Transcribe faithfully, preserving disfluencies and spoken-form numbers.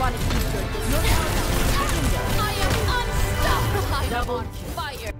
want to keep your distance. I am unstoppable. I am Double on fire.